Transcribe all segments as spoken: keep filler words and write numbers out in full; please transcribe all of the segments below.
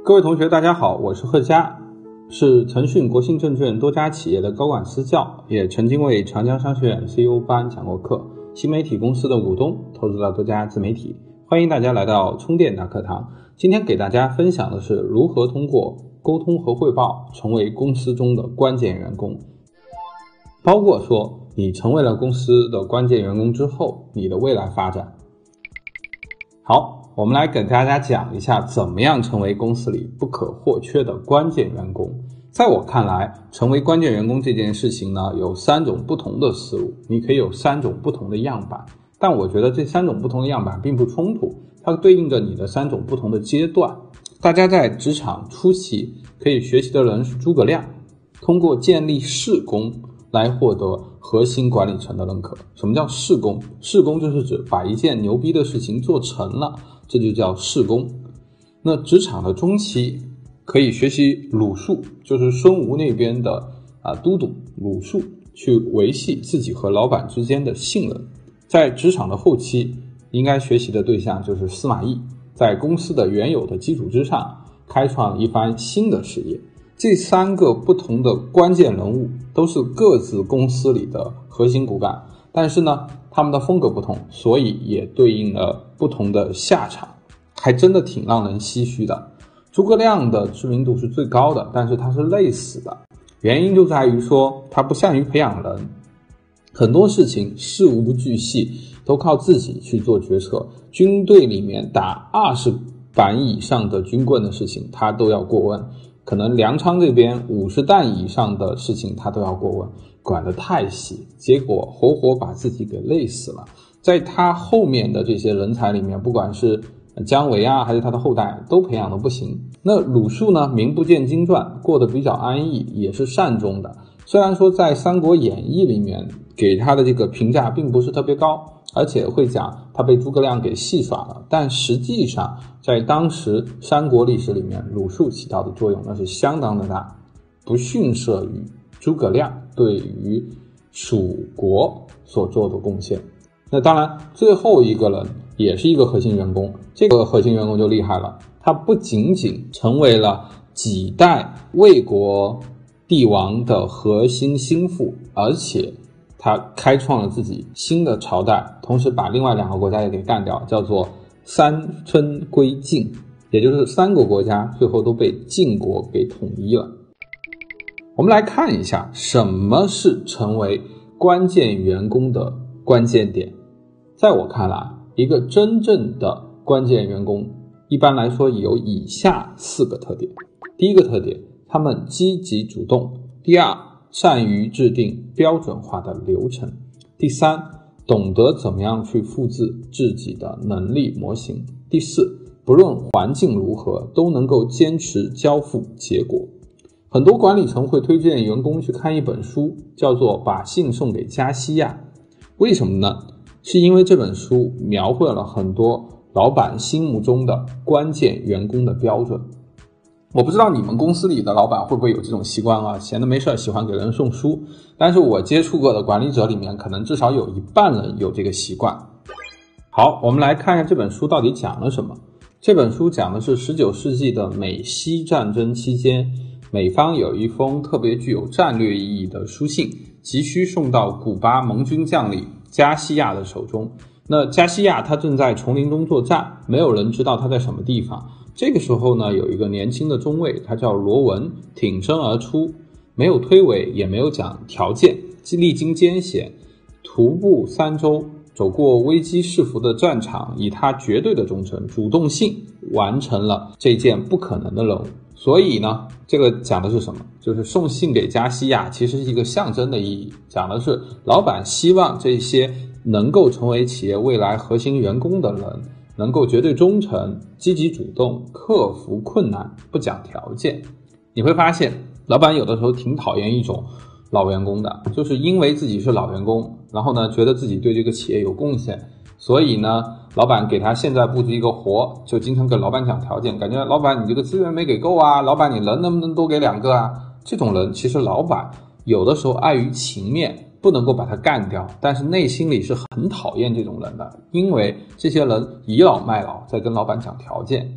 各位同学大家好，我是贺佳，是腾讯国信证券多家企业的高管私教，也曾经为长江商学院 C E O 班讲过课，新媒体公司的股东，投资到多家自媒体。欢迎大家来到充电大课堂。今天给大家分享的是如何通过沟通和汇报成为公司中的关键员工，包括说你成为了公司的关键员工之后，你的未来发展。好，我们来给大家讲一下怎么样成为公司里不可或缺的关键员工。在我看来，成为关键员工这件事情呢，有三种不同的思路，你可以有三种不同的样板，但我觉得这三种不同的样板并不冲突，它对应着你的三种不同的阶段。大家在职场初期可以学习的人是诸葛亮，通过建立事功来获得核心管理层的认可。什么叫事功？事功就是指把一件牛逼的事情做成了，这就叫事功。那职场的中期可以学习鲁术，就是孙吴那边的啊都督鲁术，去维系自己和老板之间的信任。在职场的后期，应该学习的对象就是司马懿，在公司的原有的基础之上，开创一番新的事业。这三个不同的关键人物都是各自公司里的核心骨干，但是呢，他们的风格不同，所以也对应了不同的下场，还真的挺让人唏嘘的。诸葛亮的知名度是最高的，但是他是累死的，原因就在于说他不善于培养人，很多事情事无巨细都靠自己去做决策。军队里面打二十板以上的军棍的事情他都要过问，可能粮仓这边五十担以上的事情他都要过问，管得太细，结果活活把自己给累死了。在他后面的这些人才里面，不管是姜维啊还是他的后代，都培养的不行。那鲁肃呢，名不见经传，过得比较安逸，也是善终的。虽然说在《三国演义》里面给他的这个评价并不是特别高，而且会讲他被诸葛亮给戏耍了，但实际上在当时三国历史里面，鲁肃起到的作用那是相当的大，不逊色于诸葛亮对于蜀国所做的贡献。那当然最后一个人也是一个核心员工，这个核心员工就厉害了，他不仅仅成为了几代魏国帝王的核心心腹，而且他开创了自己新的朝代，同时把另外两个国家也给干掉，叫做三分归晋，也就是三个国家最后都被晋国给统一了。我们来看一下什么是成为关键员工的关键点。在我看来，一个真正的关键员工一般来说有以下四个特点。第一个特点，他们积极主动；第二，善于制定标准化的流程；第三，懂得怎么样去复制自己的能力模型；第四，不论环境如何都能够坚持交付结果。很多管理层会推荐员工去看一本书，叫做《把信送给加西亚》。为什么呢？是因为这本书描绘了很多老板心目中的关键员工的标准。我不知道你们公司里的老板会不会有这种习惯啊，闲得没事喜欢给人送书，但是我接触过的管理者里面，可能至少有一半人有这个习惯。好，我们来看一下这本书到底讲了什么。这本书讲的是十九世纪的美西战争期间，美方有一封特别具有战略意义的书信，急需送到古巴盟军将领加西亚的手中。那加西亚他正在丛林中作战，没有人知道他在什么地方。这个时候呢，有一个年轻的中尉，他叫罗文，挺身而出，没有推诿，也没有讲条件，历经艰险，徒步三周，走过危机四伏的战场，以他绝对的忠诚、主动性完成了这件不可能的任务。所以呢，这个讲的是什么？就是送信给加西亚其实是一个象征的意义，讲的是老板希望这些能够成为企业未来核心员工的人能够绝对忠诚、积极主动、克服困难、不讲条件。你会发现老板有的时候挺讨厌一种老员工的，就是因为自己是老员工，然后呢觉得自己对这个企业有贡献，所以呢老板给他现在布置一个活，就经常跟老板讲条件，感觉老板你这个资源没给够啊，老板你人能不能多给两个啊。这种人其实老板有的时候碍于情面不能够把他干掉，但是内心里是很讨厌这种人的，因为这些人倚老卖老在跟老板讲条件。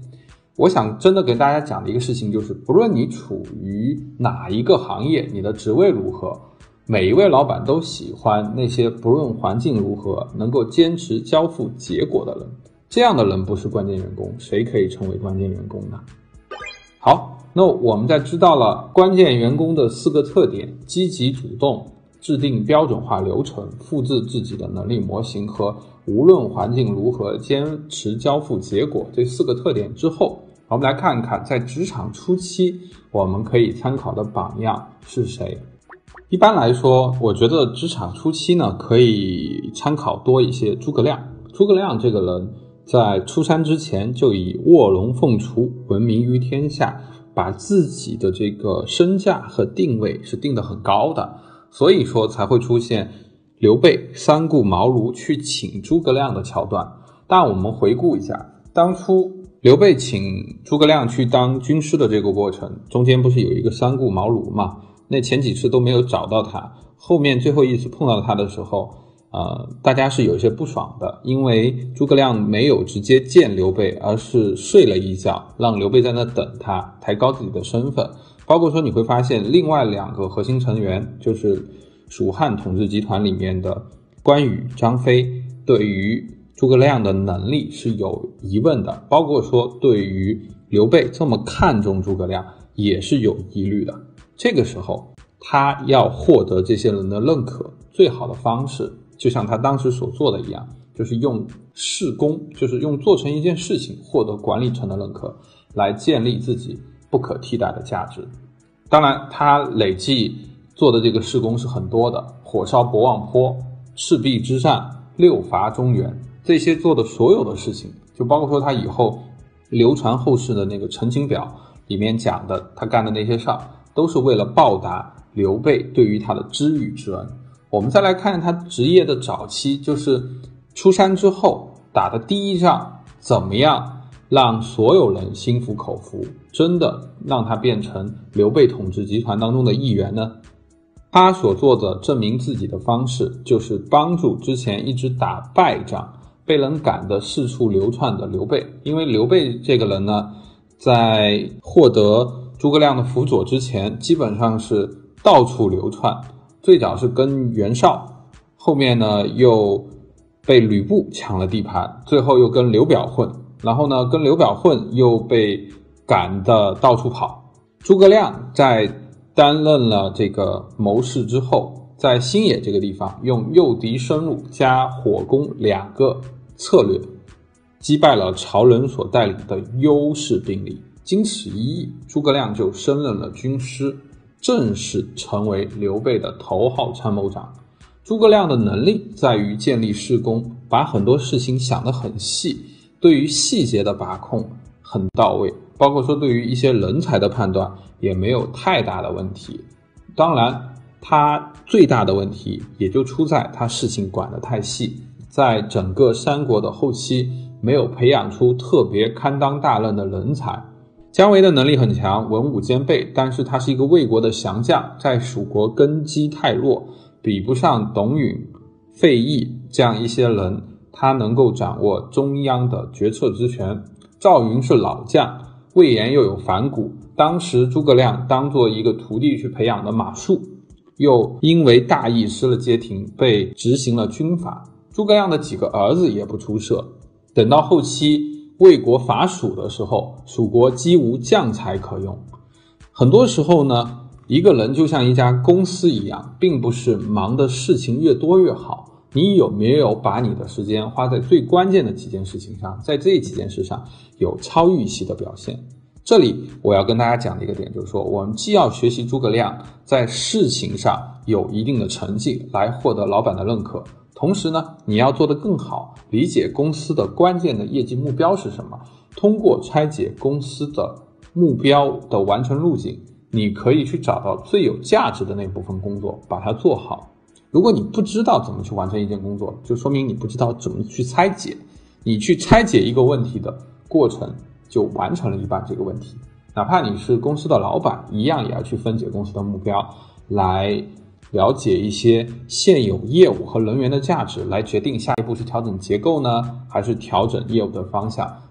我想真的给大家讲的一个事情就是，不论你处于哪一个行业，你的职位如何，每一位老板都喜欢那些不论环境如何能够坚持交付结果的人。这样的人不是关键员工，谁可以成为关键员工呢？好，那我们在知道了关键员工的四个特点，积极主动，制定标准化流程，复制自己的能力模型和无论环境如何坚持交付结果这四个特点之后，我们来看看在职场初期我们可以参考的榜样是谁。一般来说，我觉得职场初期呢，可以参考多一些诸葛亮。诸葛亮这个人在出山之前就以卧龙凤雏闻名于天下，把自己的这个身价和定位是定得很高的，所以说才会出现刘备三顾茅庐去请诸葛亮的桥段。但我们回顾一下，当初刘备请诸葛亮去当军师的这个过程，中间不是有一个三顾茅庐嘛？那前几次都没有找到他，后面最后一次碰到他的时候，呃，大家是有些不爽的，因为诸葛亮没有直接见刘备，而是睡了一觉，让刘备在那等他，抬高自己的身份。包括说你会发现另外两个核心成员，就是蜀汉统治集团里面的关羽、张飞，对于诸葛亮的能力是有疑问的，包括说对于刘备这么看重诸葛亮也是有疑虑的。这个时候他要获得这些人的认可，最好的方式就像他当时所做的一样，就是用事功，就是用做成一件事情获得管理层的认可，来建立自己不可替代的价值。当然他累计做的这个事功是很多的，火烧博望坡、赤壁之战、六伐中原，这些做的所有的事情，就包括说他以后流传后世的那个陈情表里面讲的他干的那些事儿，都是为了报答刘备对于他的知遇之恩。我们再来看他职业的早期，就是出山之后打的第一仗，怎么样让所有人心服口服，真的让他变成刘备统治集团当中的一员呢？他所做的证明自己的方式，就是帮助之前一直打败仗、被人赶得四处流窜的刘备。因为刘备这个人呢，在获得诸葛亮的辅佐之前，基本上是到处流窜，最早是跟袁绍，后面呢又被吕布抢了地盘，最后又跟刘表混，然后呢跟刘表混又被赶得到处跑。诸葛亮在担任了这个谋士之后，在新野这个地方用诱敌深入加火攻两个策略，击败了曹仁所带领的优势兵力。经此一役，诸葛亮就升任了军师，正式成为刘备的头号参谋长。诸葛亮的能力在于建立事功，把很多事情想得很细，对于细节的把控很到位，包括说对于一些人才的判断也没有太大的问题。当然他最大的问题也就出在他事情管得太细，在整个三国的后期没有培养出特别堪当大任的人才。姜维的能力很强，文武兼备，但是他是一个魏国的降将，在蜀国根基太弱，比不上董允、费祎这样一些人，他能够掌握中央的决策之权。赵云是老将，魏延又有反骨，当时诸葛亮当做一个徒弟去培养的马谡，又因为大意失了街亭，被执行了军法。诸葛亮的几个儿子也不出色，等到后期魏国伐蜀的时候，蜀国几无将才可用。很多时候呢，一个人就像一家公司一样，并不是忙的事情越多越好，你有没有把你的时间花在最关键的几件事情上，在这几件事上有超预期的表现。这里我要跟大家讲的一个点就是说，我们既要学习诸葛亮在事情上有一定的成绩来获得老板的认可，同时呢，你要做得更好，理解公司的关键的业绩目标是什么，通过拆解公司的目标的完成路径，你可以去找到最有价值的那部分工作，把它做好。如果你不知道怎么去完成一件工作，就说明你不知道怎么去拆解，你去拆解一个问题的过程就完成了一半这个问题。哪怕你是公司的老板，一样也要去分解公司的目标，来了解一些现有业务和人员的价值，来决定下一步是调整结构呢，还是调整业务的方向。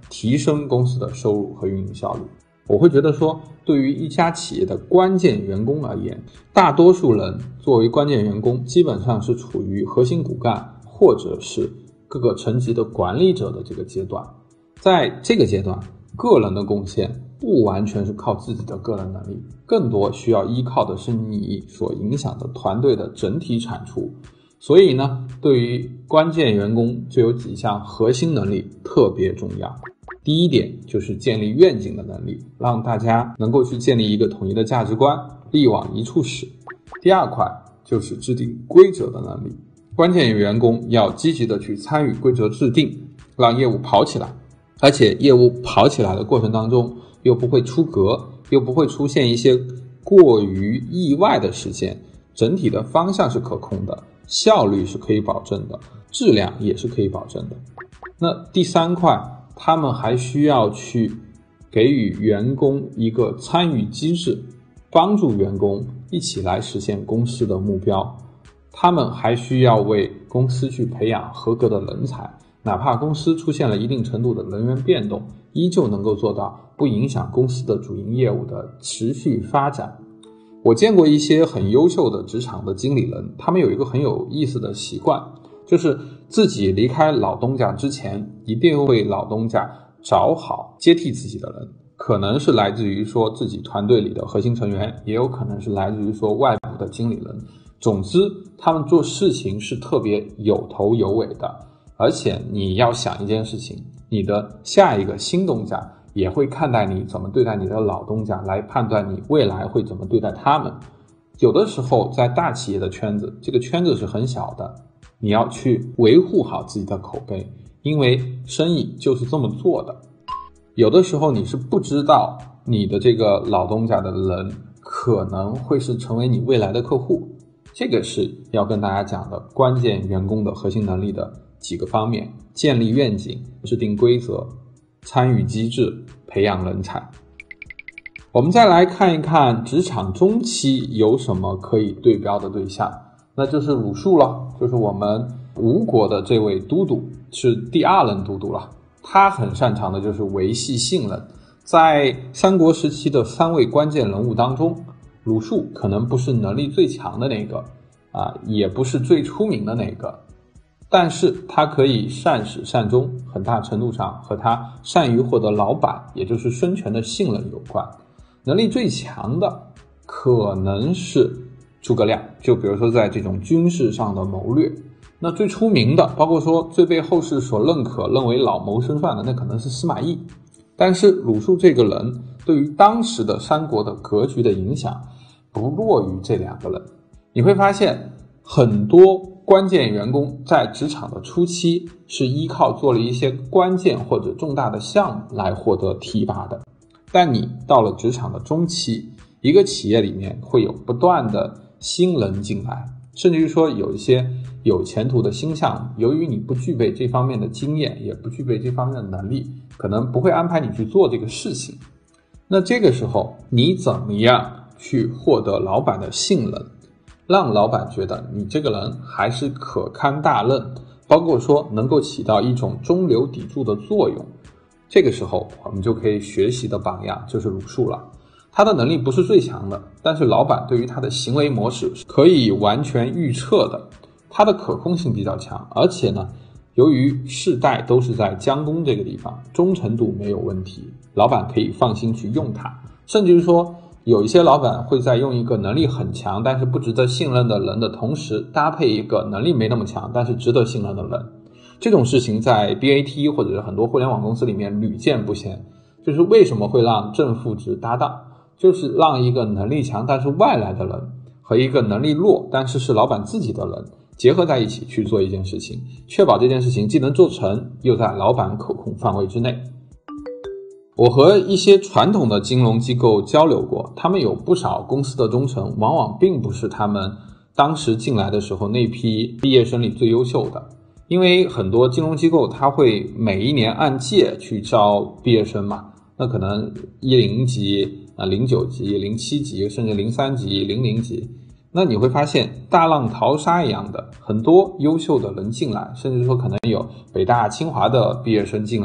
提升公司的收入和运营效率。我会觉得说，对于一家企业的关键员工而言，大多数人作为关键员工，基本上是处于核心骨干或者是各个层级的管理者的这个阶段。在这个阶段，个人的贡献不完全是靠自己的个人能力，更多需要依靠的是你所影响的团队的整体产出。所以呢，对于关键员工就有几项核心能力特别重要。第一点就是建立愿景的能力，让大家能够去建立一个统一的价值观，力往一处使。第二块就是制定规则的能力，关键员工要积极的去参与规则制定，让业务跑起来，而且业务跑起来的过程当中又不会出格，又不会出现一些过于意外的事件，整体的方向是可控的，效率是可以保证的，质量也是可以保证的。那第三块，他们还需要去给予员工一个参与机制，帮助员工一起来实现公司的目标。他们还需要为公司去培养合格的人才，哪怕公司出现了一定程度的人员变动，依旧能够做到不影响公司的主营业务的持续发展。我见过一些很优秀的职场的经理人，他们有一个很有意思的习惯，就是自己离开老东家之前，一定为老东家找好接替自己的人，可能是来自于说自己团队里的核心成员，也有可能是来自于说外部的经理人。总之，他们做事情是特别有头有尾的。而且你要想一件事情，你的下一个新东家也会看待你怎么对待你的老东家，来判断你未来会怎么对待他们。有的时候在大企业的圈子，这个圈子是很小的，你要去维护好自己的口碑，因为生意就是这么做的。有的时候你是不知道你的这个老东家的人可能会是成为你未来的客户，这个是要跟大家讲的关键员工的核心能力的几个方面：建立愿景、制定规则、参与机制、培养人才。我们再来看一看职场中期有什么可以对标的对象，那就是鲁肃了，就是我们吴国的这位都督，是第二任都督了。他很擅长的就是维系信任。在三国时期的三位关键人物当中，鲁肃可能不是能力最强的那个啊，也不是最出名的那个，但是他可以善始善终，很大程度上和他善于获得老板，也就是孙权的信任有关。能力最强的可能是诸葛亮，就比如说在这种军事上的谋略。那最出名的，包括说最被后世所认可认为老谋深算的，那可能是司马懿。但是鲁肃这个人对于当时的三国的格局的影响不弱于这两个人。你会发现很多关键员工在职场的初期是依靠做了一些关键或者重大的项目来获得提拔的，但你到了职场的中期，一个企业里面会有不断的新人进来，甚至于说有一些有前途的新项目，由于你不具备这方面的经验，也不具备这方面的能力，可能不会安排你去做这个事情。那这个时候你怎么样去获得老板的信任，让老板觉得你这个人还是可堪大任，包括说能够起到一种中流砥柱的作用。这个时候我们就可以学习的榜样就是鲁肃了。他的能力不是最强的，但是老板对于他的行为模式是可以完全预测的，他的可控性比较强，而且呢，由于世代都是在江东这个地方，忠诚度没有问题，老板可以放心去用他。甚至于说有一些老板会在用一个能力很强但是不值得信任的人的同时，搭配一个能力没那么强但是值得信任的人。这种事情在 B A T 或者是很多互联网公司里面屡见不鲜。就是为什么会让正负值搭档，就是让一个能力强但是外来的人和一个能力弱但是是老板自己的人结合在一起去做一件事情，确保这件事情既能做成又在老板可控范围之内。我和一些传统的金融机构交流过，他们有不少公司的中层往往并不是他们当时进来的时候那批毕业生里最优秀的，因为很多金融机构它会每一年按届去招毕业生嘛，那可能一零级啊、零九级、零七级，甚至零三级、零零级。那你会发现大浪淘沙一样的很多优秀的人进来，甚至说可能有北大清华的毕业生进来，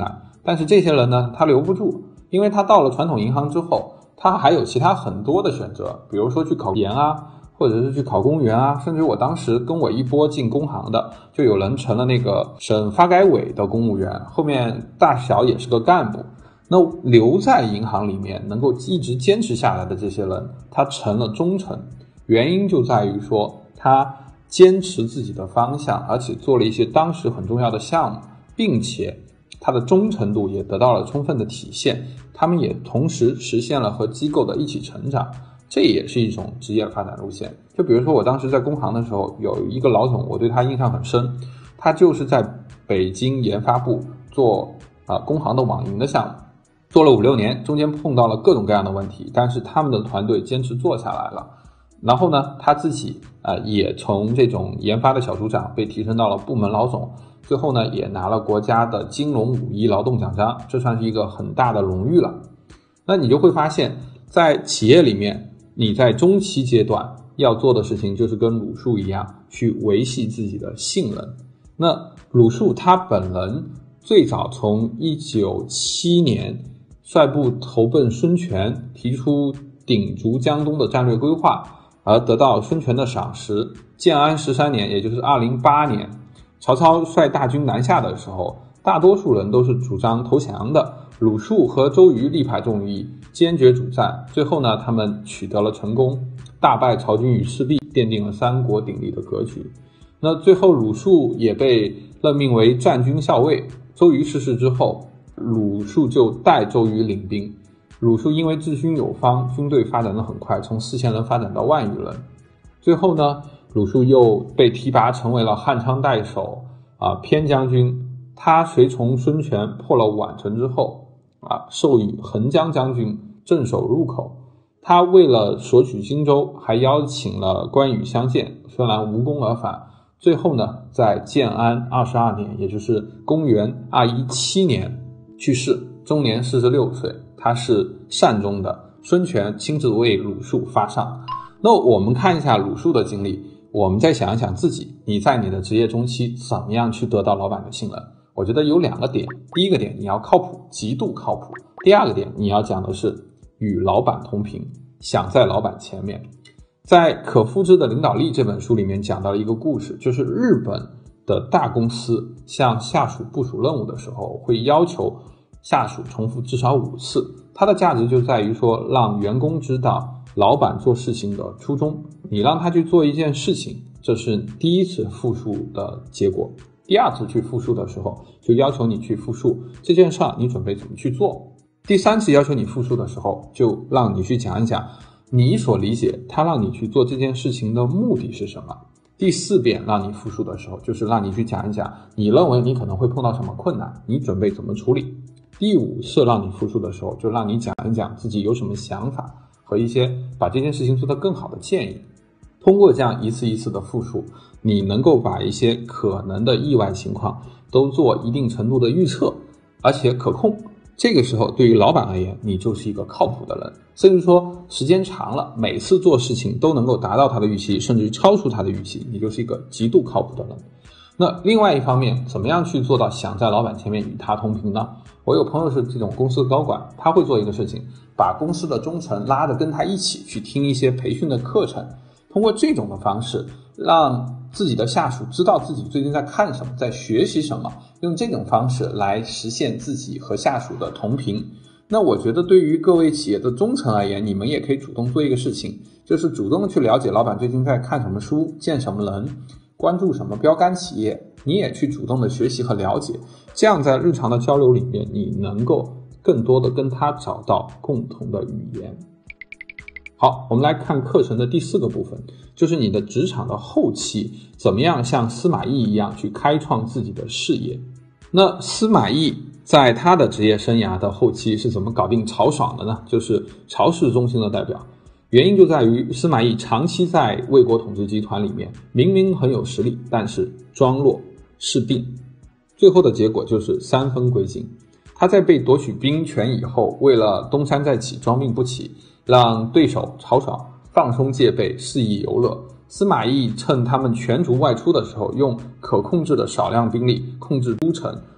但是这些人呢，他留不住，因为他到了传统银行之后，他还有其他很多的选择，比如说去考研啊，或者是去考公务员啊，甚至我当时跟我一波进工行的，就有人成了那个省发改委的公务员，后面大小也是个干部。那留在银行里面能够一直坚持下来的这些人，他成了忠臣，原因就在于说他坚持自己的方向，而且做了一些当时很重要的项目，并且他的忠诚度也得到了充分的体现，他们也同时实现了和机构的一起成长，这也是一种职业发展路线。就比如说我当时在工行的时候，有一个老总，我对他印象很深，他就是在北京研发部做啊、呃、工行的网银的项目，做了五六年，中间碰到了各种各样的问题，但是他们的团队坚持做下来了。然后呢，他自己呃也从这种研发的小组长被提升到了部门老总，最后呢也拿了国家的金融五一劳动奖章，这算是一个很大的荣誉了。那你就会发现，在企业里面，你在中期阶段要做的事情就是跟鲁迅一样，去维系自己的信任。那鲁迅他本人最早从一九七年率部投奔孙权，提出鼎足江东的战略规划，而得到孙权的赏识。建安十三年，也就是二零零八年，曹操率大军南下的时候，大多数人都是主张投降的，鲁肃和周瑜力排众议，坚决主战。最后呢，他们取得了成功，大败曹军于赤壁，奠定了三国鼎立的格局。那最后鲁肃也被任命为战军校尉。周瑜逝世之后，鲁肃就代周瑜领兵。鲁肃因为治军有方，军队发展得很快，从四千人发展到万余人。最后呢，鲁肃又被提拔成为了汉昌代守啊偏将军。他随从孙权破了宛城之后啊，授予横江将军，镇守入口。他为了索取荆州，还邀请了关羽相见，虽然无功而返。最后呢，在建安二十二年，也就是公元二一七年去世，终年四十六岁。他是善终的，孙权亲自为鲁肃发丧。那我们看一下鲁肃的经历，我们再想一想自己，你在你的职业中期怎么样去得到老板的信任？我觉得有两个点，第一个点你要靠谱，极度靠谱；第二个点你要讲的是与老板同频，想在老板前面。在《可复制的领导力》这本书里面讲到了一个故事，就是日本的大公司向下属部署任务的时候，会要求下属重复至少五次。它的价值就在于说，让员工知道老板做事情的初衷。你让他去做一件事情，这是第一次复述的结果。第二次去复述的时候，就要求你去复述这件事儿你准备怎么去做。第三次要求你复述的时候，就让你去讲一讲你所理解他让你去做这件事情的目的是什么。第四遍让你复述的时候，就是让你去讲一讲你认为你可能会碰到什么困难，你准备怎么处理。第五次让你复述的时候，就让你讲一讲自己有什么想法和一些把这件事情做得更好的建议。通过这样一次一次的复述，你能够把一些可能的意外情况都做一定程度的预测，而且可控。这个时候对于老板而言，你就是一个靠谱的人，甚至说时间长了，每次做事情都能够达到他的预期，甚至于超出他的预期，你就是一个极度靠谱的人。那另外一方面，怎么样去做到想在老板前面与他同频呢？我有朋友是这种公司的高管，他会做一个事情，把公司的中层拉着跟他一起去听一些培训的课程，通过这种的方式让自己的下属知道自己最近在看什么，在学习什么，用这种方式来实现自己和下属的同频。那我觉得对于各位企业的中层而言，你们也可以主动做一个事情，就是主动去了解老板最近在看什么书，见什么人，关注什么标杆企业，你也去主动的学习和了解，这样在日常的交流里面，你能够更多的跟他找到共同的语言。好，我们来看课程的第四个部分，就是你的职场的后期怎么样像司马懿一样去开创自己的事业。那司马懿在他的职业生涯的后期是怎么搞定曹爽的呢？就是曹氏中心的代表。原因就在于司马懿长期在魏国统治集团里面，明明很有实力，但是装弱是病，最后的结果就是三分归尽。他在被夺取兵权以后，为了东山再起，装病不起，让对手曹爽放松戒备，肆意游乐。司马懿趁他们全族外出的时候，用可控制的少量兵力控制都城，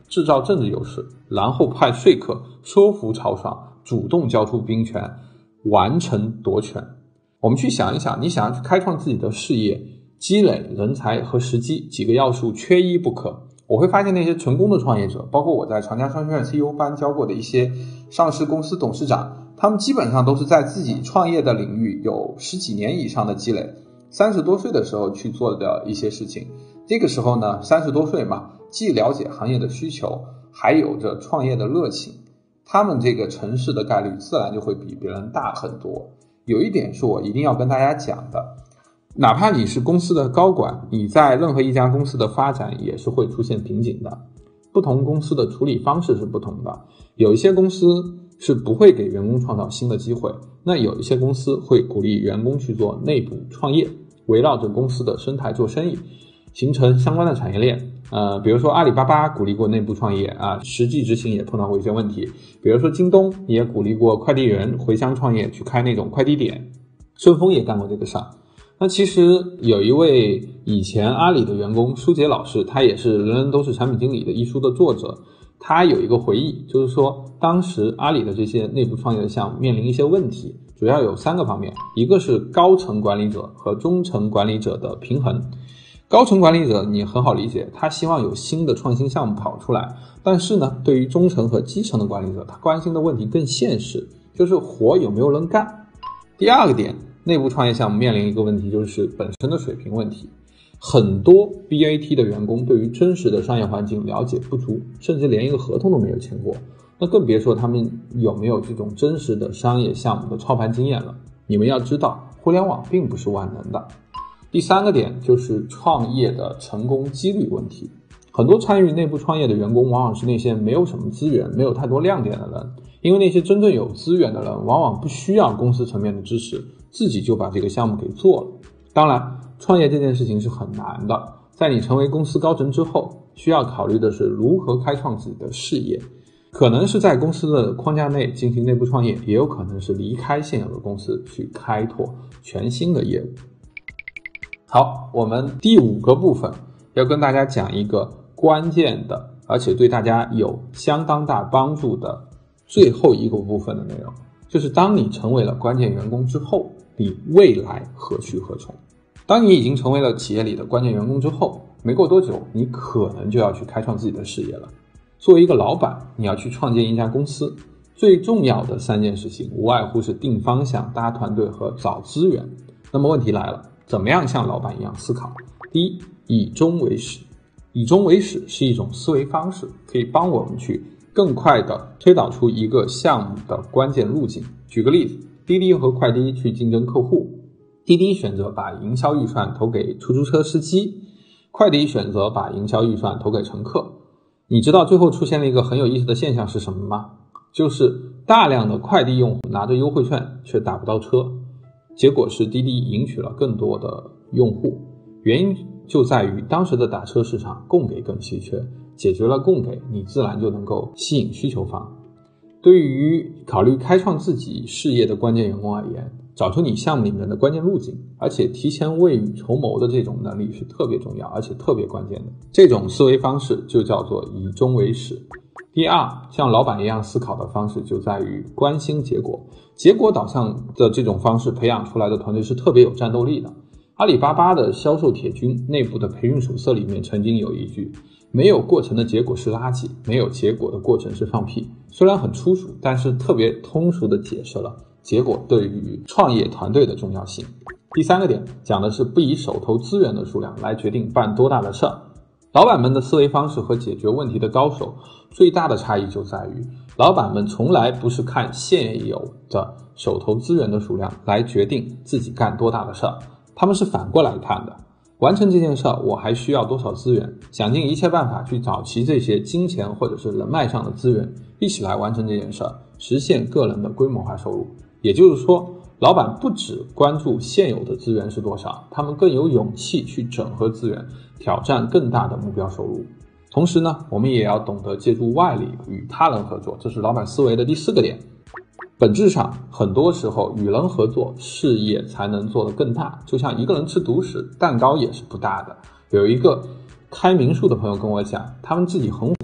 制造政治优势，然后派说客说服曹爽主动交出兵权，完成夺权。我们去想一想，你想要去开创自己的事业，积累人才和时机几个要素缺一不可。我会发现那些成功的创业者，包括我在长江商学院 C E O 班教过的一些上市公司董事长，他们基本上都是在自己创业的领域有十几年以上的积累，三十多岁的时候去做的一些事情。这个时候呢，三十多岁嘛，既了解行业的需求，还有着创业的热情，他们这个成事的概率自然就会比别人大很多。有一点是我一定要跟大家讲的，哪怕你是公司的高管，你在任何一家公司的发展也是会出现瓶颈的。不同公司的处理方式是不同的，有一些公司是不会给员工创造新的机会，那有一些公司会鼓励员工去做内部创业，围绕着公司的生态做生意，形成相关的产业链。呃，比如说阿里巴巴鼓励过内部创业啊，实际执行也碰到过一些问题。比如说京东也鼓励过快递员回乡创业，去开那种快递点，顺丰也干过这个事儿。那其实有一位以前阿里的员工舒杰老师，他也是《人人都是产品经理》的一书的作者，他有一个回忆，就是说当时阿里的这些内部创业的项目面临一些问题，主要有三个方面，一个是高层管理者和中层管理者的平衡。高层管理者你很好理解，他希望有新的创新项目跑出来，但是呢，对于中层和基层的管理者，他关心的问题更现实，就是活有没有人干。第二个点，内部创业项目面临一个问题，就是本身的水平问题。很多 B A T 的员工对于真实的商业环境了解不足，甚至连一个合同都没有签过，那更别说他们有没有这种真实的商业项目的操盘经验了。你们要知道，互联网并不是万能的。第三个点就是创业的成功几率问题。很多参与内部创业的员工往往是那些没有什么资源，没有太多亮点的人，因为那些真正有资源的人往往不需要公司层面的支持，自己就把这个项目给做了。当然，创业这件事情是很难的，在你成为公司高层之后，需要考虑的是如何开创自己的事业，可能是在公司的框架内进行内部创业，也有可能是离开现有的公司去开拓全新的业务。好，我们第五个部分要跟大家讲一个关键的，而且对大家有相当大帮助的最后一个部分的内容，就是当你成为了关键员工之后，你未来何去何从？当你已经成为了企业里的关键员工之后，没过多久，你可能就要去开创自己的事业了。作为一个老板，你要去创建一家公司，最重要的三件事情无外乎是定方向、搭团队和找资源。那么问题来了，怎么样像老板一样思考？第一，以终为始。以终为始是一种思维方式，可以帮我们去更快地推导出一个项目的关键路径。举个例子，滴滴和快滴去竞争客户，滴滴选择把营销预算投给出租车司机，快滴选择把营销预算投给乘客。你知道最后出现了一个很有意思的现象是什么吗？就是大量的快滴用户拿着优惠券却打不到车，结果是滴滴赢取了更多的用户。原因就在于当时的打车市场供给更稀缺，解决了供给，你自然就能够吸引需求方。对于考虑开创自己事业的关键员工而言，找出你项目里面的关键路径，而且提前未雨绸缪的这种能力是特别重要而且特别关键的。这种思维方式就叫做以终为始。第二，像老板一样思考的方式就在于关心结果。结果导向的这种方式培养出来的团队是特别有战斗力的。阿里巴巴的销售铁军内部的培训手册里面曾经有一句，没有过程的结果是垃圾，没有结果的过程是放屁。虽然很粗俗，但是特别通俗的解释了结果对于创业团队的重要性。第三个点讲的是不以手头资源的数量来决定办多大的事儿。老板们的思维方式和解决问题的高手最大的差异就在于，老板们从来不是看现有的手头资源的数量来决定自己干多大的事儿，他们是反过来看的，完成这件事儿我还需要多少资源，想尽一切办法去找齐这些金钱或者是人脉上的资源，一起来完成这件事儿，实现个人的规模化收入。也就是说，老板不只关注现有的资源是多少，他们更有勇气去整合资源，挑战更大的目标收入。同时呢，我们也要懂得借助外力与他人合作，这是老板思维的第四个点。本质上，很多时候与人合作，事业才能做得更大。就像一个人吃独食，蛋糕也是不大的。有一个开民宿的朋友跟我讲，他们自己很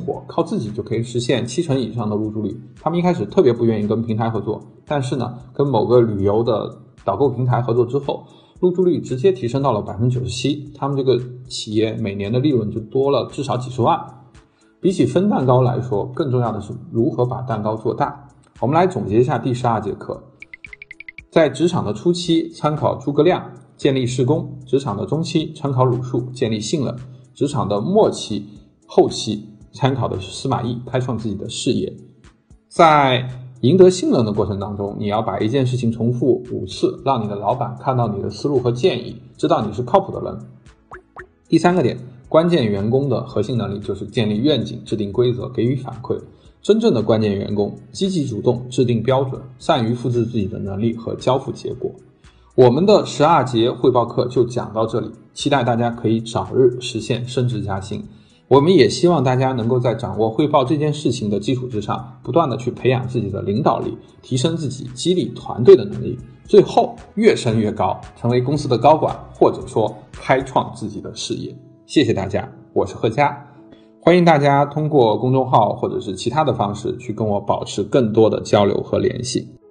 火，靠自己就可以实现七成以上的入驻率。他们一开始特别不愿意跟平台合作，但是呢，跟某个旅游的导购平台合作之后，入驻率直接提升到了 百分之九十七， 他们这个企业每年的利润就多了至少几十万。比起分蛋糕来说，更重要的是如何把蛋糕做大。我们来总结一下第十二节课。在职场的初期，参考诸葛亮，建立事功；职场的中期，参考鲁肃，建立信任；职场的末期、后期，参考的是司马懿，开创自己的事业。在赢得信任的过程当中，你要把一件事情重复五次，让你的老板看到你的思路和建议，知道你是靠谱的人。第三个点，关键员工的核心能力就是建立愿景、制定规则、给予反馈。真正的关键员工积极主动，制定标准，善于复制自己的能力和交付结果。我们的十二节汇报课就讲到这里，期待大家可以早日实现升职加薪。我们也希望大家能够在掌握汇报这件事情的基础之上，不断的去培养自己的领导力，提升自己激励团队的能力，最后越升越高，成为公司的高管，或者说开创自己的事业。谢谢大家，我是贺佳，欢迎大家通过公众号或者是其他的方式去跟我保持更多的交流和联系。